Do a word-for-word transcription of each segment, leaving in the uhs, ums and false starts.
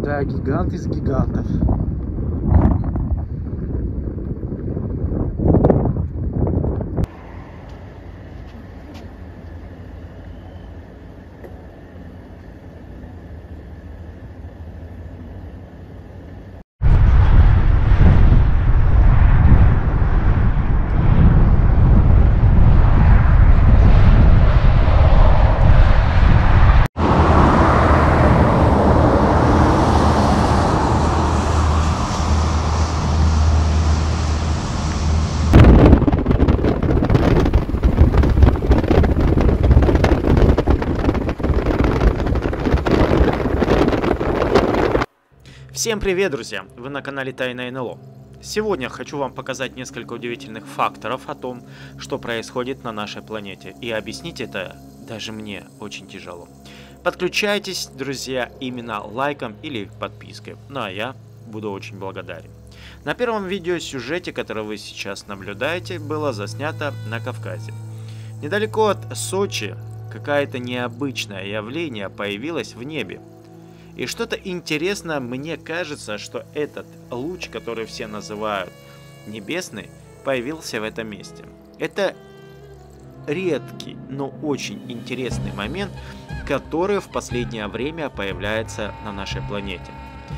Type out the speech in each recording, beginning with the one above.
Да, гигант из гигантов. Всем привет, друзья! Вы на канале Тайна эн эл о. Сегодня хочу вам показать несколько удивительных факторов о том, что происходит на нашей планете. И объяснить это даже мне очень тяжело. Подключайтесь, друзья, именно лайком или подпиской. Ну а я буду очень благодарен. На первом видеосюжете, который вы сейчас наблюдаете, было заснято на Кавказе. Недалеко от Сочи какое-то необычное явление появилось в небе. И что-то интересно, мне кажется, что этот луч, который все называют небесный, появился в этом месте. Это редкий, но очень интересный момент, который в последнее время появляется на нашей планете.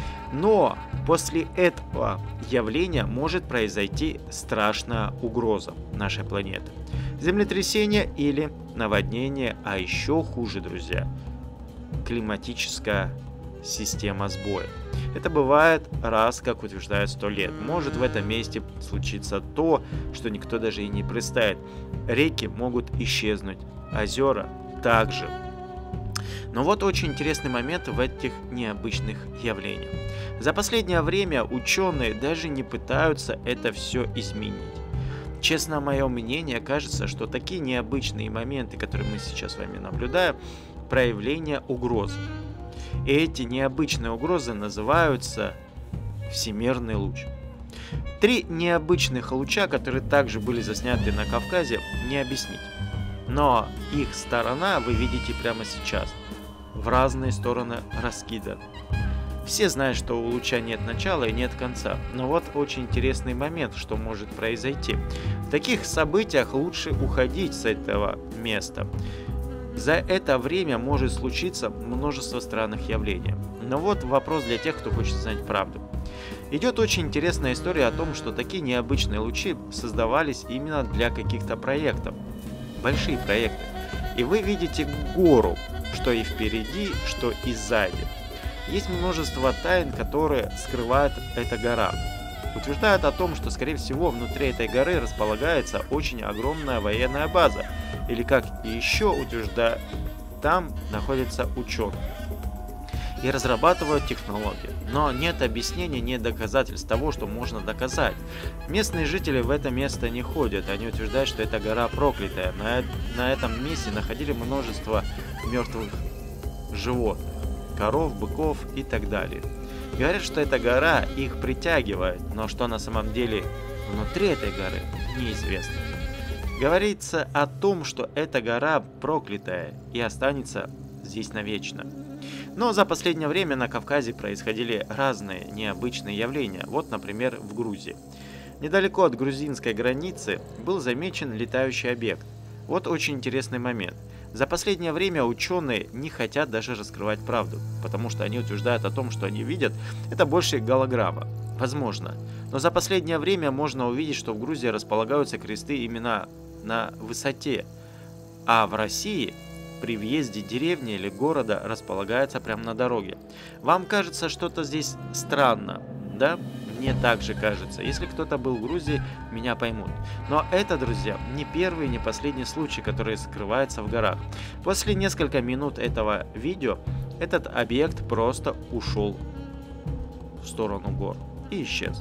Но после этого явления может произойти страшная угроза нашей планеты. Землетрясение или наводнение, а еще хуже, друзья, климатическая система сбоя. Это бывает раз, как утверждают, сто лет. Может в этом месте случиться то, что никто даже и не представит. Реки могут исчезнуть, озера также. Но вот очень интересный момент в этих необычных явлениях. За последнее время ученые даже не пытаются это все изменить. Честно, мое мнение, кажется, что такие необычные моменты, которые мы сейчас с вами наблюдаем, проявление угрозы. И эти необычные угрозы называются всемирный луч. Три необычных луча, которые также были засняты на Кавказе, не объяснить. Но их сторона вы видите прямо сейчас. В разные стороны раскиданы. Все знают, что у луча нет начала и нет конца. Но вот очень интересный момент, что может произойти. В таких событиях лучше уходить с этого места. За это время может случиться множество странных явлений. Но вот вопрос для тех, кто хочет знать правду. Идет очень интересная история о том, что такие необычные лучи создавались именно для каких-то проектов. Большие проекты. И вы видите гору, что и впереди, что и сзади. Есть множество тайн, которые скрывает эта гора. Утверждают о том, что, скорее всего, внутри этой горы располагается очень огромная военная база. Или, как еще утверждают, там находятся ученые и разрабатывают технологии. Но нет объяснений, нет доказательств того, что можно доказать. Местные жители в это место не ходят. Они утверждают, что это гора проклятая. На, на этом месте находили множество мертвых животных. Коров, быков и так далее. Говорят, что эта гора их притягивает, но что на самом деле внутри этой горы, неизвестно. Говорится о том, что эта гора проклятая и останется здесь навечно. Но за последнее время на Кавказе происходили разные необычные явления. Вот, например, в Грузии. Недалеко от грузинской границы был замечен летающий объект. Вот очень интересный момент. За последнее время ученые не хотят даже раскрывать правду, потому что они утверждают о том, что они видят, это больше голограмма. Возможно. Но за последнее время можно увидеть, что в Грузии располагаются кресты именно на высоте, а в России при въезде деревни или города располагается прямо на дороге. Вам кажется что-то здесь странно, да? Мне также кажется. Если кто-то был в Грузии, меня поймут. Но это, друзья, не первый, не последний случай, который скрывается в горах. После нескольких минут этого видео этот объект просто ушел в сторону гор и исчез.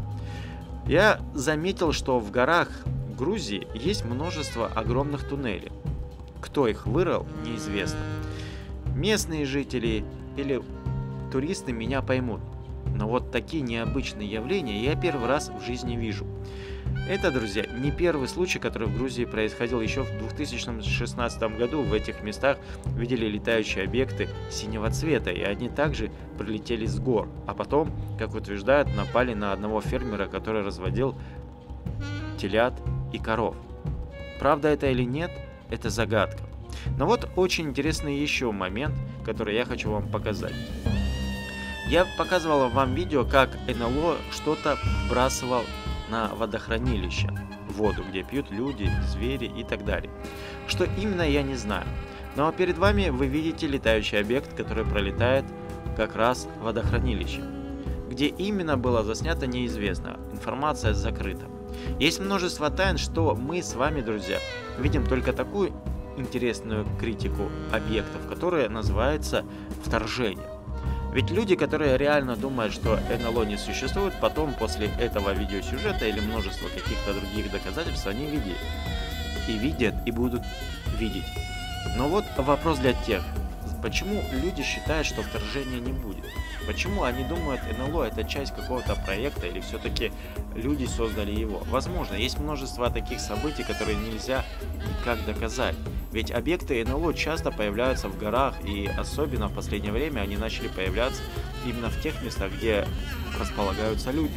Я заметил, что в горах Грузии есть множество огромных туннелей. Кто их вырыл, неизвестно. Местные жители или туристы меня поймут. Но вот такие необычные явления я первый раз в жизни вижу. Это, друзья, не первый случай, который в Грузии происходил. Еще в две тысячи шестнадцатом году в этих местах видели летающие объекты синего цвета, и они также прилетели с гор, а потом, как утверждают, напали на одного фермера, который разводил телят и коров. Правда это или нет, это загадка. Но вот очень интересный еще момент, который я хочу вам показать. Я показывал вам видео, как эн эл о что-то вбрасывал на водохранилище, воду, где пьют люди, звери и так далее. Что именно, я не знаю. Но перед вами вы видите летающий объект, который пролетает как раз в водохранилище. Где именно было заснято, неизвестно. Информация закрыта. Есть множество тайн, что мы с вами, друзья, видим только такую интересную критику объектов, которая называется вторжение. Ведь люди, которые реально думают, что эн эл о не существует, потом после этого видеосюжета или множества каких-то других доказательств, они видят. И видят, и будут видеть. Но вот вопрос для тех. Почему люди считают, что вторжения не будет? Почему они думают, эн эл о это часть какого-то проекта, или все-таки люди создали его? Возможно, есть множество таких событий, которые нельзя никак доказать. Ведь объекты эн эл о часто появляются в горах, и особенно в последнее время они начали появляться именно в тех местах, где располагаются люди.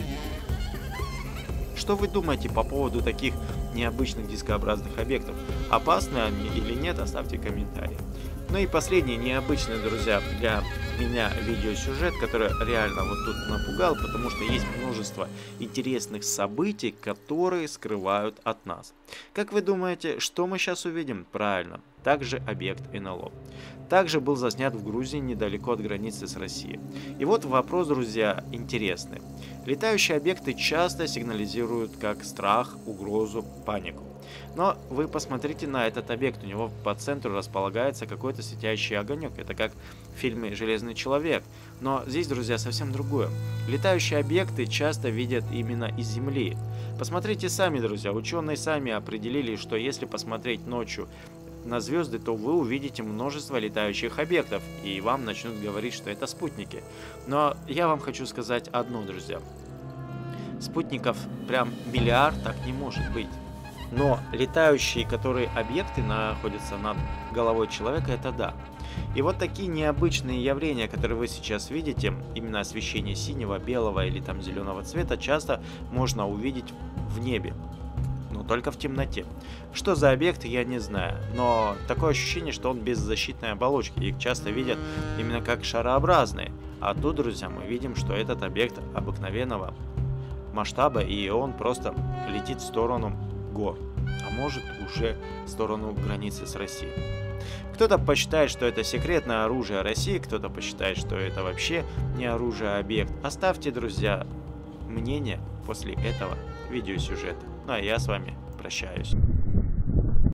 Что вы думаете по поводу таких необычных дискообразных объектов? Опасны они или нет? Оставьте комментарии. Ну и последний необычный, друзья, для меня видеосюжет, который реально вот тут напугал, потому что есть множество интересных событий, которые скрывают от нас. Как вы думаете, что мы сейчас увидим? Правильно, также объект эн эл о. Также был заснят в Грузии, недалеко от границы с Россией. И вот вопрос, друзья, интересный. Летающие объекты часто сигнализируют как страх, угрозу, панику. Но вы посмотрите на этот объект, у него по центру располагается какой-то светящий огонек. Это как в фильме «Железный человек». Но здесь, друзья, совсем другое. Летающие объекты часто видят именно из Земли. Посмотрите сами, друзья, ученые сами определили, что если посмотреть ночью на звезды, то вы увидите множество летающих объектов, и вам начнут говорить, что это спутники. Но я вам хочу сказать одно, друзья. Спутников прям миллиард так не может быть. Но летающие, которые объекты находятся над головой человека, это да. И вот такие необычные явления, которые вы сейчас видите, именно освещение синего, белого или там зеленого цвета, часто можно увидеть в небе. Но только в темноте. Что за объект, я не знаю. Но такое ощущение, что он без защитной оболочки. Их часто видят именно как шарообразные. А тут, друзья, мы видим, что этот объект обыкновенного масштаба, и он просто летит в сторону гор, а может уже в сторону границы с Россией. Кто-то посчитает, что это секретное оружие России, кто-то посчитает, что это вообще не оружие, а объект. Оставьте, друзья, мнение после этого видеосюжета. Ну а я с вами прощаюсь.